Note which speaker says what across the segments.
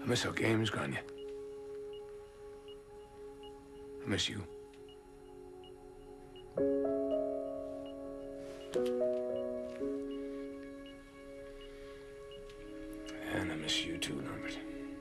Speaker 1: I miss our games, Granya. I miss you. And I miss you too, Norbert.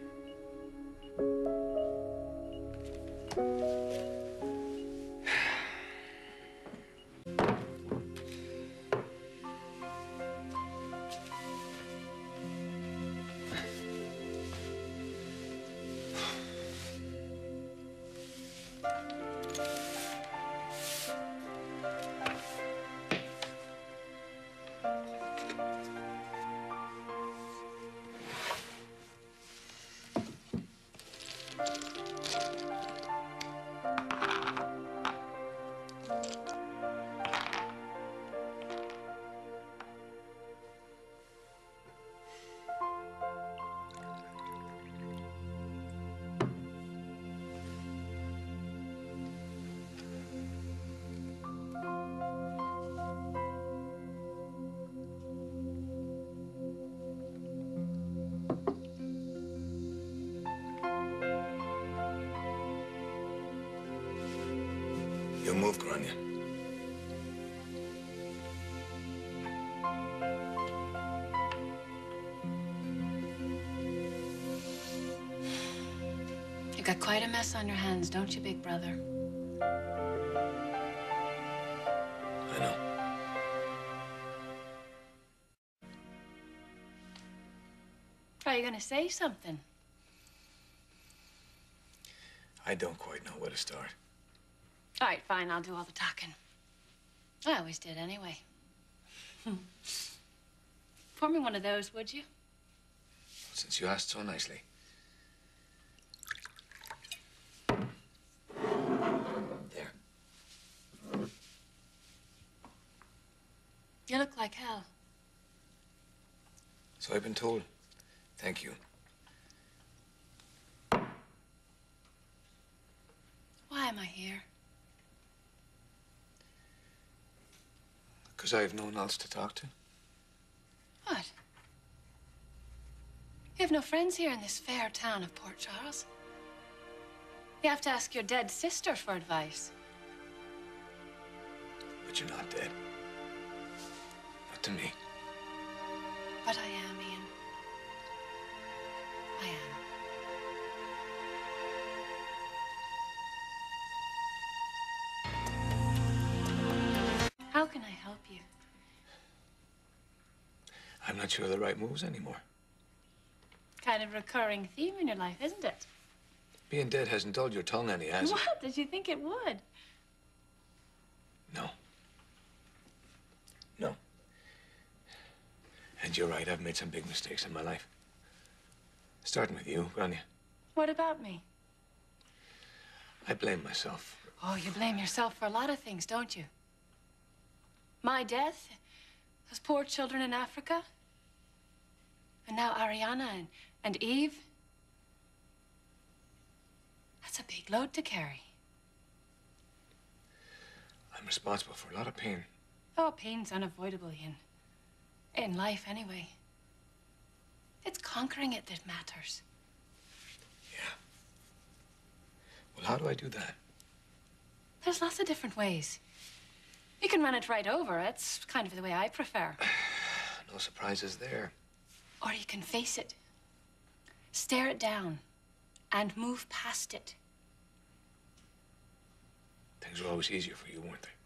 Speaker 1: You'll move, Granya.
Speaker 2: You got quite a mess on your hands, don't you, big brother?
Speaker 1: I know.
Speaker 2: Are you gonna say something?
Speaker 1: I don't quite know where to start.
Speaker 2: All right, fine, I'll do all the talking. I always did anyway. Pour me one of those, would you?
Speaker 1: Since you asked so nicely. There.
Speaker 2: You look like hell.
Speaker 1: So I've been told. Thank you.
Speaker 2: Why am I here?
Speaker 1: Because I have no one else to talk to.
Speaker 2: What? You have no friends here in this fair town of Port Charles. You have to ask your dead sister for advice.
Speaker 1: But you're not dead. Not to me.
Speaker 2: But I am, Ian. I am. How can I help you?
Speaker 1: I'm not sure of the right moves anymore.
Speaker 2: Kind of recurring theme in your life, isn't it?
Speaker 1: Being dead hasn't dulled your tongue any, has it?
Speaker 2: What? Did you think it would?
Speaker 1: No. No. And you're right, I've made some big mistakes in my life. Starting with you, Granya.
Speaker 2: What about me?
Speaker 1: I blame myself.
Speaker 2: Oh, you blame yourself for a lot of things, don't you? My death, those poor children in Africa, and now Ariana and Eve. That's a big load to carry.
Speaker 1: I'm responsible for a lot of pain.
Speaker 2: Oh, pain's unavoidable, Ian. In life, anyway. It's conquering it that matters.
Speaker 1: Yeah. Well, how do I do that?
Speaker 2: There's lots of different ways. You can run it right over. It's kind of the way I prefer.
Speaker 1: No surprises there.
Speaker 2: Or you can face it, stare it down, and move past it.
Speaker 1: Things were always easier for you, weren't they?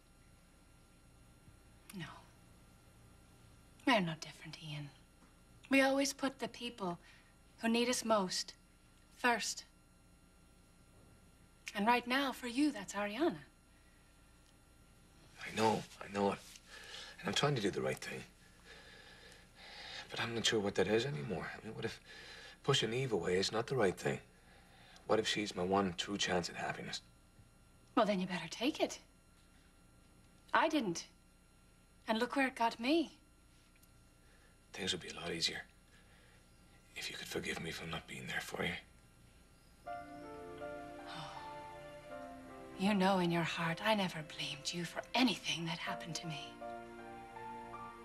Speaker 2: No. We're no different, Ian. We always put the people who need us most first. And right now, for you, that's Ariana.
Speaker 1: I know it. And I'm trying to do the right thing. But I'm not sure what that is anymore. I mean, what if pushing Eve away is not the right thing? What if she's my one true chance at happiness?
Speaker 2: Well, then you better take it. I didn't. And look where it got me.
Speaker 1: Things would be a lot easier if you could forgive me for not being there for you.
Speaker 2: You know in your heart I never blamed you for anything that happened to me.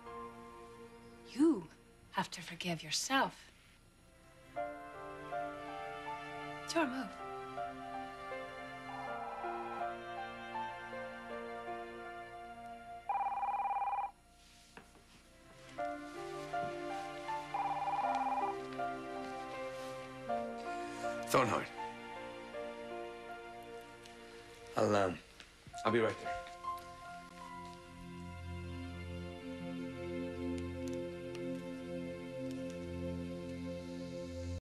Speaker 2: You have to forgive yourself. Sure, move.
Speaker 1: Thornhart. I'll be right there.